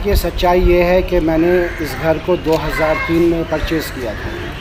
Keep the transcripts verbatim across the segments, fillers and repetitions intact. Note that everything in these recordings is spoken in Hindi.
देखिए, सच्चाई ये है कि मैंने इस घर को दो हज़ार तीन में परचेज़ किया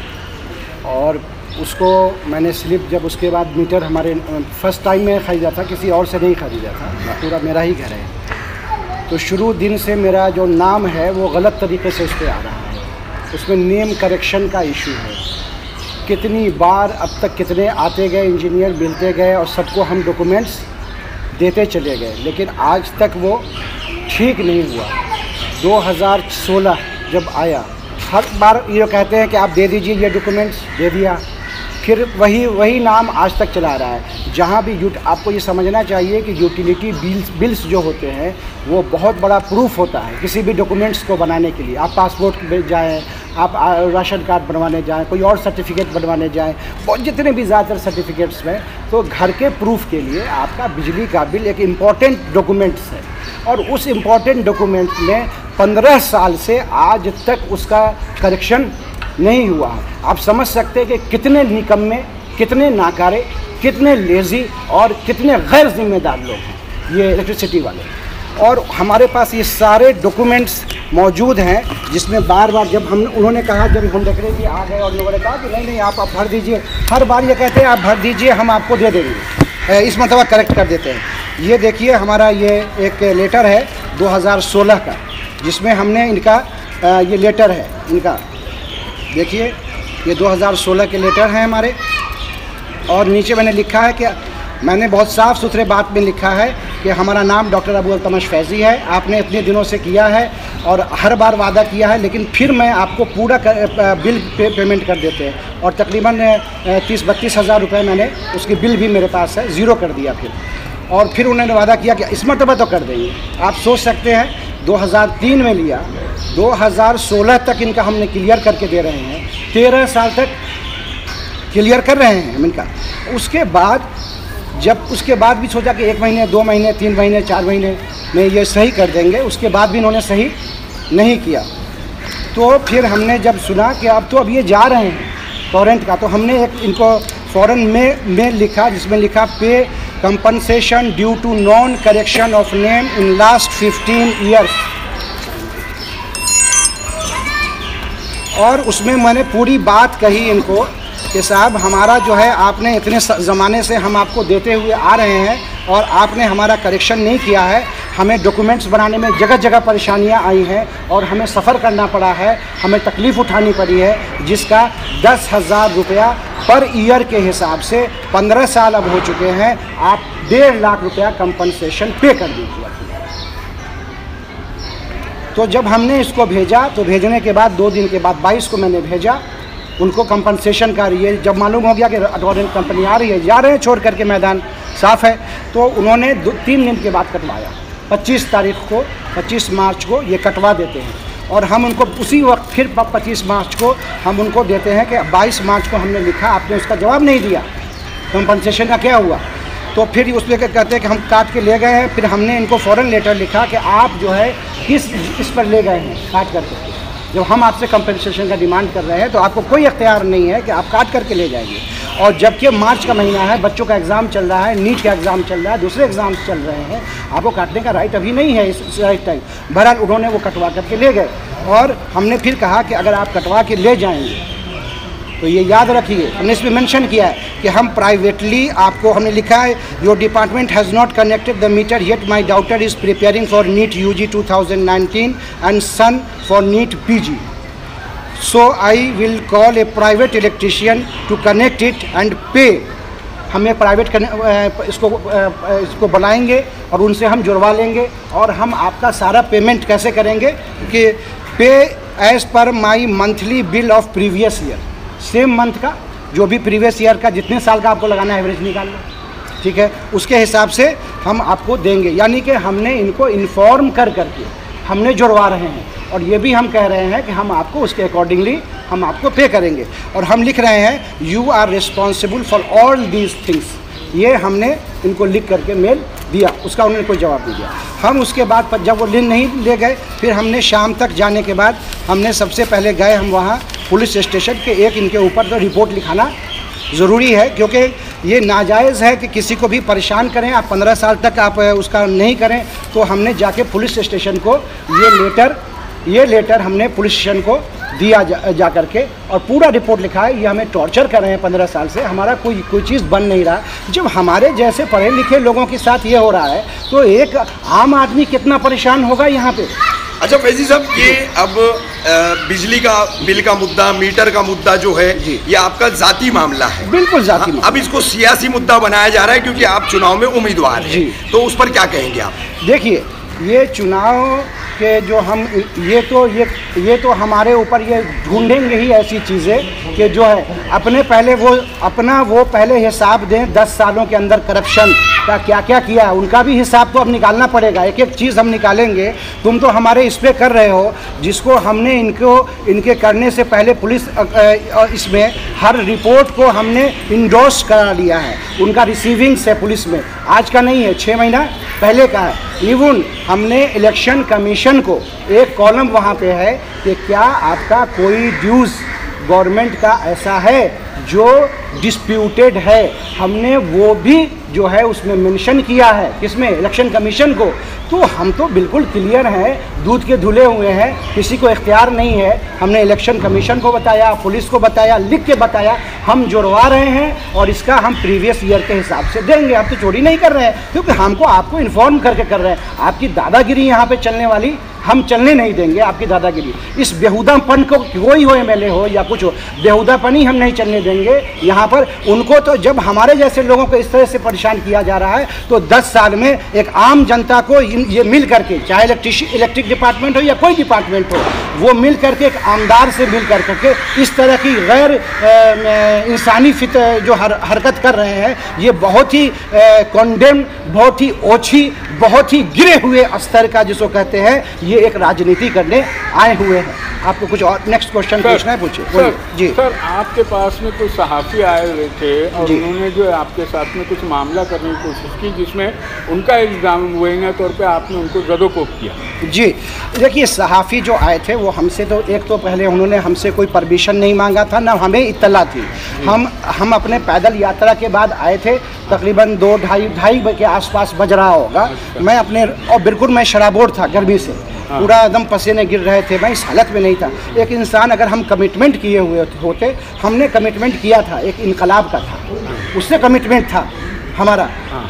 था और उसको मैंने स्लिप जब उसके बाद मीटर हमारे फर्स्ट टाइम में ख़रीदा था, किसी और से नहीं ख़रीदा था, पूरा मेरा ही घर है। तो शुरू दिन से मेरा जो नाम है वो गलत तरीके से उस पर आ रहा है, उसमें नेम करेक्शन का इशू है। कितनी बार अब तक कितने आते गए इंजीनियर, मिलते गए और सबको हम डॉक्यूमेंट्स देते चले गए, लेकिन आज तक वो ठीक नहीं हुआ। दो हज़ार सोलह जब आया, हर बार ये कहते हैं कि आप दे दीजिए ये डॉक्यूमेंट्स, दे दिया, फिर वही वही नाम आज तक चला रहा है। जहाँ भी यूट आपको ये समझना चाहिए कि यूटिलिटी बिल्स बिल्स जो होते हैं वो बहुत बड़ा प्रूफ होता है किसी भी डॉक्यूमेंट्स को बनाने के लिए। आप पासपोर्ट में जाएँ, आप राशन कार्ड बनवाने जाएँ, कोई और सर्टिफिकेट बनवाने जाएँ, बहुत जितने भी ज़्यादातर सर्टिफिकेट्स में, तो घर के प्रूफ के लिए आपका बिजली का बिल एक इम्पॉर्टेंट डॉक्यूमेंट्स है। और उस इम्पॉर्टेंट डॉक्यूमेंट में पंद्रह साल से आज तक उसका करेक्शन नहीं हुआ है। आप समझ सकते हैं कि कितने निकम्मे, कितने नाकारे, कितने लेज़ी और कितने गैर जिम्मेदार लोग हैं ये इलेक्ट्रिसिटी वाले। और हमारे पास ये सारे डॉक्यूमेंट्स मौजूद हैं, जिसमें बार बार जब हम उन्होंने कहा, जब हम डेक्रेटरी आ गए और लोगों ने कहा कि नहीं नहीं आप आप भर दीजिए, हर बार ये कहते हैं आप भर दीजिए, हम आपको दे देंगे, इस मतलब करेक्ट कर देते हैं। ये देखिए, हमारा ये एक लेटर है दो हज़ार सोलह का, जिसमें हमने इनका ये लेटर है इनका, देखिए ये दो हज़ार सोलह के लेटर हैं हमारे। और नीचे मैंने लिखा है कि मैंने बहुत साफ़ सुथरे बात में लिखा है कि हमारा नाम डॉक्टर अबू अल्तमश फैज़ी है, आपने इतने दिनों से किया है और हर बार वादा किया है, लेकिन फिर मैं आपको पूरा कर, बिल पे, पेमेंट कर देते हैं। और तकरीबन तीस बत्तीस हज़ार रुपये मैंने उसकी बिल भी मेरे पास है, ज़ीरो कर दिया फिर। और फिर उन्होंने वादा किया कि इस मरतबा तो कर देंगे। आप सोच सकते हैं दो हज़ार तीन में लिया, दो हज़ार सोलह तक इनका हमने क्लियर करके दे रहे हैं, तेरह साल तक क्लियर कर रहे हैं हम इनका। उसके बाद जब उसके बाद भी सोचा कि एक महीने, दो महीने, तीन महीने, चार महीने में ये सही कर देंगे, उसके बाद भी इन्होंने सही नहीं किया। तो फिर हमने जब सुना कि अब तो अब ये जा रहे हैं टोरेंट का, तो हमने एक इनको फ़ौरन में में लिखा, जिसमें लिखा pay compensation due to non correction of name in last fifteen years. और उसमें मैंने पूरी बात कही इनको कि साहब हमारा जो है, आपने इतने ज़माने से हम आपको देते हुए आ रहे हैं और आपने हमारा करेक्शन नहीं किया है। हमें डॉक्यूमेंट्स बनाने में जगह जगह परेशानियां आई हैं और हमें सफ़र करना पड़ा है, हमें तकलीफ़ उठानी पड़ी है, जिसका दस हज़ार रुपया पर ईयर के हिसाब से पंद्रह साल अब हो चुके हैं। आप डेढ़ लाख रुपया कंपनसेशन पे कर दीजिए। तो जब हमने इसको भेजा, तो भेजने के बाद दो दिन के बाद बाईस को मैंने भेजा उनको कंपनसेशन का। ये जब मालूम हो गया कि टोरेंट कंपनी आ रही है, जा रहे हैं छोड़ करके, मैदान साफ़ है, तो उन्होंने दो तीन दिन के बाद कटवाया। पच्चीस तारीख को, पच्चीस मार्च को ये कटवा देते हैं और हम उनको उसी वक्त फिर पच्चीस मार्च को हम उनको देते हैं कि बाईस मार्च को हमने लिखा, आपने उसका जवाब नहीं दिया, कंपनसेशन का क्या हुआ। तो फिर उसमें कहते हैं कि हम काट के ले गए हैं। फिर हमने इनको फ़ौरन लेटर लिखा कि आप जो है किस इस पर ले गए हैं काट करके। जब हम आपसे कंपनसेशन का डिमांड कर रहे हैं तो आपको कोई इख्तियार नहीं है कि आप काट करके ले जाएंगे। और जबकि मार्च का महीना है, बच्चों का एग्ज़ाम चल रहा है, नीट का एग्ज़ाम चल रहा है, दूसरे एग्ज़ाम्स चल रहे हैं, आपको काटने का राइट अभी नहीं है इस राइट टाइम। बहरहाल उन्होंने वो कटवा करके ले गए और हमने फिर कहा कि अगर आप कटवा के ले जाएंगे तो ये याद रखिए, हमने इसमें मेंशन किया है कि हम प्राइवेटली आपको, हमने लिखा है your department has not connected the meter yet my daughter is preparing for NEET U G two thousand nineteen and son for NEET P G. So I will call a private electrician to connect it and pay. हमें प्राइवेट इसको इसको बुलाएंगे और उनसे हम जुड़वा लेंगे और हम आपका सारा पेमेंट कैसे करेंगे कि pay as per my monthly bill of previous year, same month का जो भी प्रीवियस ईयर का जितने साल का आपको लगाना है एवरेज निकाल लो, ठीक है, उसके हिसाब से हम आपको देंगे। यानी कि हमने इनको इन्फॉर्म कर करके हमने जुड़वा रहे हैं और ये भी हम कह रहे हैं कि हम आपको उसके अकॉर्डिंगली हम आपको पे करेंगे। और हम लिख रहे हैं you are responsible for all these things. ये हमने इनको लिख करके मेल दिया, उसका उन्होंने कोई जवाब नहीं दिया। हम उसके बाद जब वो ले नहीं ले गए, फिर हमने शाम तक जाने के बाद हमने सबसे पहले गए हम वहाँ पुलिस स्टेशन के, एक इनके ऊपर तो रिपोर्ट लिखाना ज़रूरी है, क्योंकि ये नाजायज़ है कि किसी को भी परेशान करें। आप पंद्रह साल तक आप उसका नहीं करें, तो हमने जाके पुलिस स्टेशन को ये लेटर ये लेटर हमने पुलिस स्टेशन को दिया जा, जा कर के, और पूरा रिपोर्ट लिखा है। ये हमें टॉर्चर कर रहे हैं पंद्रह साल से, हमारा कोई कोई चीज़ बन नहीं रहा। जब हमारे जैसे पढ़े लिखे लोगों के साथ ये हो रहा है, तो एक आम आदमी कितना परेशान होगा यहाँ पे। अच्छा फैजी साहब, ये अब बिजली का बिल का मुद्दा, मीटर का मुद्दा जो है, ये आपका जाती मामला है। बिल्कुल जाती मामला। अब इसको सियासी मुद्दा बनाया जा रहा है क्योंकि आप चुनाव में उम्मीदवार हैं, तो उस पर क्या कहेंगे आप? देखिए, ये चुनाव के जो हम ये तो ये ये तो हमारे ऊपर ये ढूंढेंगे ही ऐसी चीज़ें कि जो है अपने पहले वो अपना वो पहले हिसाब दें। दस सालों के अंदर करप्शन का क्या क्या किया है, उनका भी हिसाब तो अब निकालना पड़ेगा। एक एक चीज़ हम निकालेंगे। तुम तो हमारे इस पे कर रहे हो, जिसको हमने इनको इनके करने से पहले पुलिस इसमें हर रिपोर्ट को हमने इंडोर्स करा लिया है। उनका रिसीविंग से पुलिस में आज का नहीं है, छः महीना पहले का है। इवन हमने इलेक्शन कमीशन को एक कॉलम वहाँ पे है कि क्या आपका कोई ड्यूज़ गवर्नमेंट का ऐसा है जो डिस्प्यूटेड है, हमने वो भी जो है उसमें मेंशन किया है। किसमें? इलेक्शन कमीशन को। तो हम तो बिल्कुल क्लियर हैं, दूध के धुले हुए हैं, किसी को इख्तियार नहीं है। हमने इलेक्शन कमीशन को बताया, पुलिस को बताया, लिख के बताया, हम जुड़वा रहे हैं और इसका हम प्रीवियस ईयर के हिसाब से देंगे। हम तो चोरी नहीं कर रहे हैं, क्योंकि हमको आपको इन्फॉर्म करके कर रहे हैं। आपकी दादागिरी यहाँ पे चलने वाली हम चलने नहीं देंगे। आपकी दादागिरी, इस बेहुदापन को, कोई हो एम एल ए हो या कुछ हो, बेहुदापन ही हम नहीं चलने देंगे यहाँ पर। उनको तो जब हमारे जैसे लोगों को इस तरह से परेशान किया जा रहा है, तो दस साल में एक आम जनता को ये मिल करके, चाहे इलेक्ट्रिक इलेक्ट्रिक डिपार्टमेंट हो या कोई डिपार्टमेंट हो, वो मिल करके एक आमदार से मिल कर करके इस तरह की गैर इंसानी फित जो हर, हरकत कर रहे हैं, ये बहुत ही कॉन्डेम, बहुत ही ओछी, बहुत ही गिरे हुए स्तर का जिसको कहते हैं, ये एक राजनीति करने आए हुए हैं। आपको कुछ और नेक्स्ट क्वेश्चन पूछना है, पूछिए। जी सर, आपके पास में कुछ सहाफ़ी आए हुए थे और उन्होंने जो है आपके साथ में कुछ मामला करने की कोशिश की, जिसमें उनका इल्ज़ाम मुबैना तौर पे आपने उनको ज़दोकोब किया। जी देखिए, सहाफ़ी जो आए थे वो हमसे तो एक तो पहले उन्होंने हमसे कोई परमिशन नहीं मांगा था, ना हमें इत्तला थी। हम हम अपने पैदल यात्रा के बाद आए थे, तकरीबन दो ढाई ढाई के आसपास बज रहा होगा। मैं अपने और बिल्कुल मैं शराबोर था, गर्मी से पूरा एकदम पसीने गिर रहे थे, मैं इस हालत में नहीं था। एक इंसान, अगर हम कमिटमेंट किए हुए होते, हमने कमिटमेंट किया था, एक इनकलाब का था, उससे कमिटमेंट था हमारा,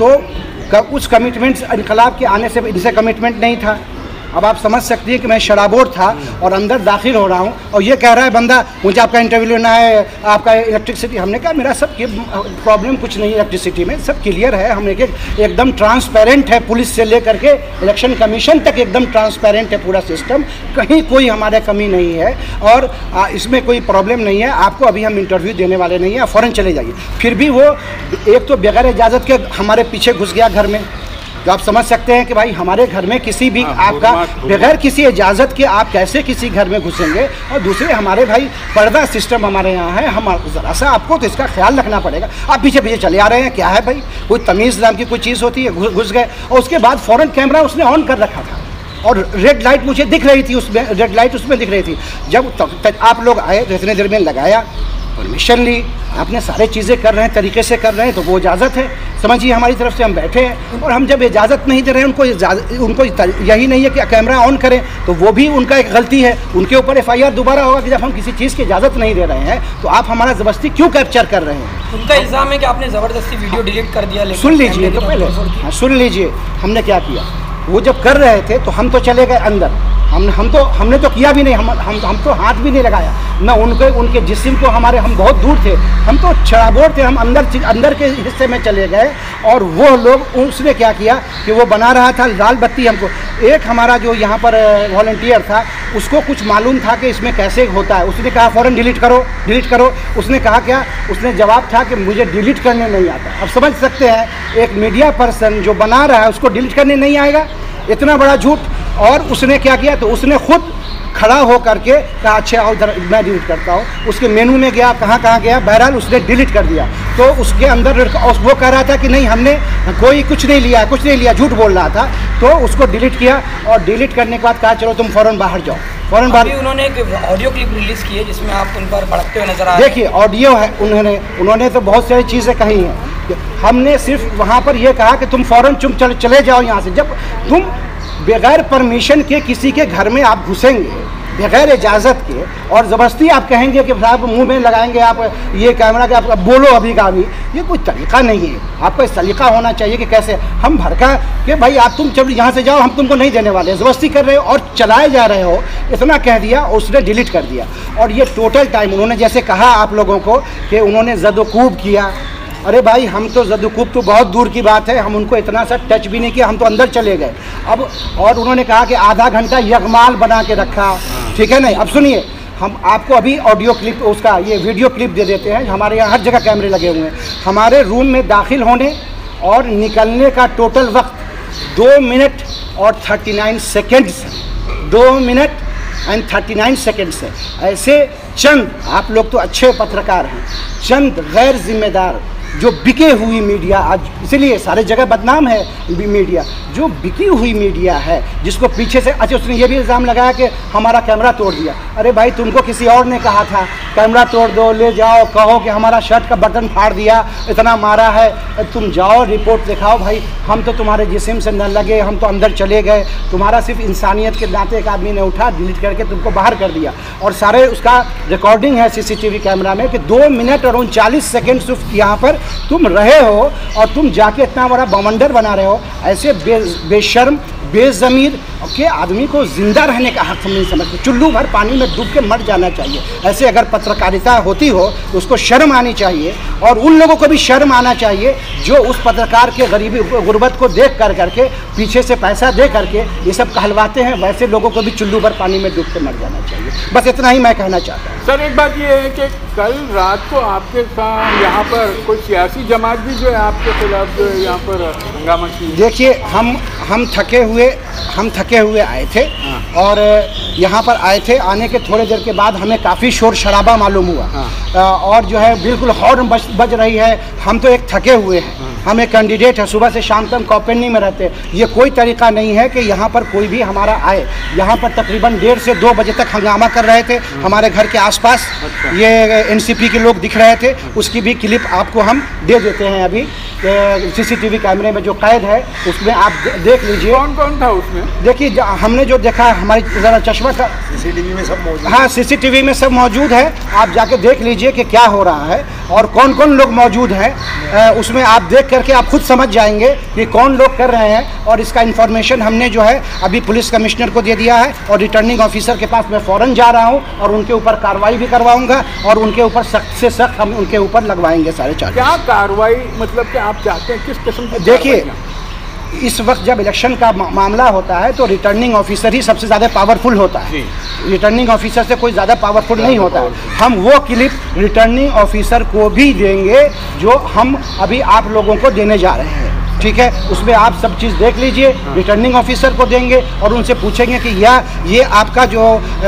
तो उस कमिटमेंट इनकलाब के आने से इनसे कमिटमेंट नहीं था। अब आप समझ सकती हैं कि मैं शराबोर था और अंदर दाखिल हो रहा हूँ और ये कह रहा है बंदा, मुझे आपका इंटरव्यू लेना है, आपका इलेक्ट्रिसिटी। हमने कहा मेरा सब प्रॉब्लम कुछ नहीं है इलेक्ट्रिसिटी में, सब क्लियर है। हमने एक एकदम ट्रांसपेरेंट है, पुलिस से लेकर के इलेक्शन कमीशन तक एकदम ट्रांसपेरेंट है पूरा सिस्टम, कहीं कोई हमारे कमी नहीं है और इसमें कोई प्रॉब्लम नहीं है। आपको अभी हम इंटरव्यू देने वाले नहीं हैं, फ़ौरन चले जाइए। फिर भी वो एक तो बगैर इजाज़त के हमारे पीछे घुस गया घर में। तो आप समझ सकते हैं कि भाई हमारे घर में किसी भी आपका बगैर किसी इजाज़त के आप कैसे किसी घर में घुसेंगे। और दूसरे हमारे भाई पर्दा सिस्टम हमारे यहाँ है, हम ज़रा सा आपको तो इसका ख्याल रखना पड़ेगा। आप पीछे पीछे चले आ रहे हैं, क्या है भाई, कोई तमीज़ नाम की कोई चीज़ होती है, घुस गए। और उसके बाद फ़ौरन कैमरा उसने ऑन कर रखा था और रेड लाइट मुझे दिख रही थी, उसमें रेड लाइट उसमें दिख रही थी। जब तक आप लोग आए तो इतने देर में लगाया, परमिशन ली, आपने सारे चीज़ें कर रहे हैं, तरीके से कर रहे हैं, तो वो इजाज़त है, समझिए हमारी तरफ से हम बैठे हैं। और हम जब इजाज़त नहीं दे रहे हैं उनको, उनको यही नहीं है कि कैमरा ऑन करें, तो वो भी उनका एक गलती है, उनके ऊपर एफ आई आर दोबारा होगा कि जब हम किसी चीज़ की इजाज़त नहीं दे रहे हैं तो आप हमारा ज़बरदस्ती क्यों कैप्चर कर रहे हैं। उनका इल्ज़ाम है कि आपने ज़बरदस्ती वीडियो डिलीट कर दिया। सुन लीजिए तो पहले, हाँ सुन लीजिए हमने क्या किया। वो जब कर रहे थे तो हम तो चले गए अंदर, हम हम तो हमने तो किया भी नहीं, हम हम हम तो हाथ भी नहीं लगाया ना उनके उनके जिस्म को। हमारे हम बहुत दूर थे, हम तो शराबोर थे, हम अंदर अंदर के हिस्से में चले गए। और वो लोग, उसने क्या किया कि वो बना रहा था लाल बत्ती हमको। एक हमारा जो यहाँ पर वॉलंटियर था, उसको कुछ मालूम था कि इसमें कैसे होता है, उसने कहा फ़ौरन डिलीट करो डिलीट करो। उसने कहा क्या, उसने जवाब था कि मुझे डिलीट करने नहीं आता। अब समझ सकते हैं, एक मीडिया पर्सन जो बना रहा है उसको डिलीट करने नहीं आएगा, इतना बड़ा झूठ। और उसने क्या किया, तो उसने खुद खड़ा हो करके कहा अच्छा आओ इधर मैं डिलीट करता हूँ। उसके मेनू में गया, कहाँ कहाँ गया, बहरहाल उसने डिलीट कर दिया। तो उसके अंदर वो कह रहा था कि नहीं हमने कोई कुछ नहीं लिया, कुछ नहीं लिया, झूठ बोल रहा था। तो उसको डिलीट किया और डिलीट करने के बाद कहा चलो तुम फ़ौरन बाहर जाओ। फौरन बात। अभी उन्होंने एक ऑडियो क्लिप रिलीज की है जिसमें आप उन पर भड़कते हुए नजर आ रहे हैं। देखिए ऑडियो है, उन्होंने उन्होंने तो बहुत सारी चीज़ें कही हैं। हमने सिर्फ वहाँ पर यह कहा कि तुम फौरन चुप चले चले जाओ यहाँ से। जब तुम बगैर परमिशन के किसी के घर में आप घुसेंगे बगैर इजाज़त के और ज़बरदस्ती आप कहेंगे कि साहब मुंह में लगाएंगे आप ये कैमरा के, आप बोलो अभी का अभी, ये कोई तरीक़ा नहीं है। आपका इस तरीक़ा होना चाहिए कि कैसे हम भड़का कि भाई आप तुम चल यहाँ से जाओ, हम तुमको नहीं देने वाले, ज़बरदस्ती कर रहे हो और चलाए जा रहे हो, इतना कह दिया और उसने डिलीट कर दिया। और ये टोटल टाइम उन्होंने जैसे कहा आप लोगों को कि उन्होंने ज़दोकूब किया, अरे भाई हम तो ज़दोकूब तो बहुत दूर की बात है, हम उनको इतना सा टच भी नहीं किया, हम तो अंदर चले गए। अब और उन्होंने कहा कि आधा घंटा यगमाल बना के रखा, ठीक है नहीं। अब सुनिए, हम आपको अभी ऑडियो क्लिप उसका ये वीडियो क्लिप दे देते हैं। हमारे यहाँ हर जगह कैमरे लगे हुए हैं। हमारे रूम में दाखिल होने और निकलने का टोटल वक्त दो मिनट और थर्टी नाइन सेकेंड्स दो minute and thirty nine seconds है। ऐसे चंद, आप लोग तो अच्छे पत्रकार हैं, चंद गैर जिम्मेदार जो बिके हुई मीडिया, आज इसलिए सारे जगह बदनाम है मीडिया, जो बिकी हुई मीडिया है, जिसको पीछे से, अच्छा उसने ये भी इल्ज़ाम लगाया कि हमारा कैमरा तोड़ दिया। अरे भाई तुमको किसी और ने कहा था कैमरा तोड़ दो, ले जाओ, कहो कि हमारा शर्ट का बटन फाड़ दिया, इतना मारा है, तुम जाओ रिपोर्ट दिखाओ। भाई हम तो तुम्हारे जिस्म से न लगे, हम तो अंदर चले गए, तुम्हारा सिर्फ इंसानियत के नाते एक आदमी ने उठा, डिलीट करके तुमको बाहर कर दिया। और सारे उसका रिकॉर्डिंग है सीसीटीवी कैमरा में कि दो मिनट और उनचालीस सेकेंड सिर्फ यहाँ पर तुम रहे हो और तुम जाके इतना बड़ा बवंडर बना रहे हो। ऐसे बे बेशर्म बेज़मीर के आदमी को ज़िंदा रहने का हक़ नहीं समझते, चुल्लू भर पानी में डूब के मर जाना चाहिए। ऐसे अगर पत्रकारिता होती हो तो उसको शर्म आनी चाहिए, और उन लोगों को भी शर्म आना चाहिए जो उस पत्रकार के गरीबी गुर्बत को देख कर करके पीछे से पैसा दे करके ये सब कहलवाते हैं। वैसे लोगों को भी चुल्लू भर पानी में डूब के मर जाना चाहिए। बस इतना ही मैं कहना चाहता हूँ। सर एक बात ये है कि कल रात को आपके साथ यहाँ पर कोई सियासी जमात भी जो है आपके खिलाफ जो है यहाँ पर हंगामा की। देखिए हम हम थके हुए हम थके हुए आए थे और यहाँ पर आए थे। आने के थोड़ी देर के बाद हमें काफ़ी शोर शराबा मालूम हुआ। हाँ। और जो है बिल्कुल हॉर्न बज बज रही है। हम तो एक थके हुए हैं। हाँ। हम एक कैंडिडेट है, सुबह से शाम तक कॉपेंडी में रहते। ये कोई तरीका नहीं है कि यहाँ पर कोई भी हमारा आए। यहाँ पर तकरीबन डेढ़ से दो बजे तक हंगामा कर रहे थे। हाँ। हमारे घर के आसपास अच्छा। ये एनसीपी के लोग दिख रहे थे। उसकी भी क्लिप आपको हम दे देते हैं अभी। सीसीटीवी कैमरे में जो कैद है उसमें आप देख लीजिए। कौन कौन था उसमें? देखिए हमने जो देखा हमारी ज़रा चश्मा का सीसीटीवी में सब मौजूद। हाँ सीसीटीवी में सब मौजूद है। आप जाके देख लीजिए कि क्या हो रहा है और कौन कौन लोग मौजूद हैं। उसमें आप देख करके आप खुद समझ जाएंगे कि कौन लोग कर रहे हैं। और इसका इन्फॉर्मेशन हमने जो है अभी पुलिस कमिश्नर को दे दिया है और रिटर्निंग ऑफिसर के पास मैं फ़ौरन जा रहा हूँ और उनके ऊपर कार्रवाई भी करवाऊँगा और उनके ऊपर सख्त से सख्त हम उनके ऊपर लगवाएंगे सारे चार्ज। क्या कार्रवाई मतलब कि आप चाहते हैं किस किस्म की? देखिए इस वक्त जब इलेक्शन का मामला होता है तो रिटर्निंग ऑफिसर ही सबसे ज़्यादा पावरफुल होता है। रिटर्निंग ऑफिसर से कोई ज़्यादा पावरफुल नहीं होता है। हम वो क्लिप रिटर्निंग ऑफिसर को भी देंगे जो हम अभी आप लोगों को देने जा रहे हैं। ठीक है, उसमें आप सब चीज़ देख लीजिए। रिटर्निंग ऑफिसर को देंगे और उनसे पूछेंगे कि यह ये आपका जो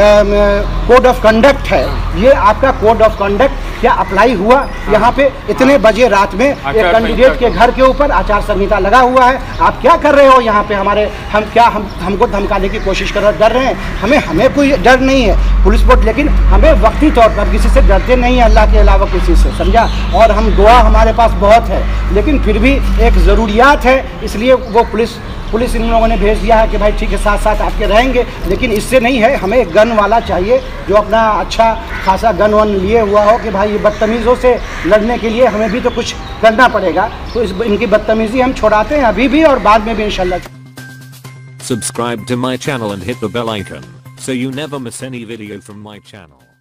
कोड ऑफ कंडक्ट है, ये आपका कोड ऑफ कंडक्ट क्या अप्लाई हुआ? यहाँ पे इतने बजे रात में एक कैंडिडेट के घर के ऊपर आचार संहिता लगा हुआ है। आप क्या कर रहे हो यहाँ पे? हमारे हम क्या हम हमको धमकाने की कोशिश कर रहे, डर रहे हैं? हमें हमें कोई डर नहीं है पुलिस बोर्ड, लेकिन हमें वक्ती तौर पर किसी से डरते नहीं है, अल्लाह के अलावा किसी से, समझा। और हम दुआ हमारे पास बहुत है, लेकिन फिर भी एक ज़रूरियात है, इसलिए वो पुलिस पुलिस इन लोगों ने भेज दिया है कि भाई ठीक है साथ साथ आपके रहेंगे। लेकिन इससे नहीं है, हमें एक गन वाला चाहिए जो अपना अच्छा खासा गन वन लिए हुआ हो कि भाई ये बदतमीज़ों से लड़ने के लिए हमें भी तो कुछ करना पड़ेगा। तो इस इनकी बदतमीज़ी हम छोड़ाते हैं अभी भी और बाद में भी इंशाल्लाह। Subscribe to my channel and hit the bell icon so you never miss any video from my channel.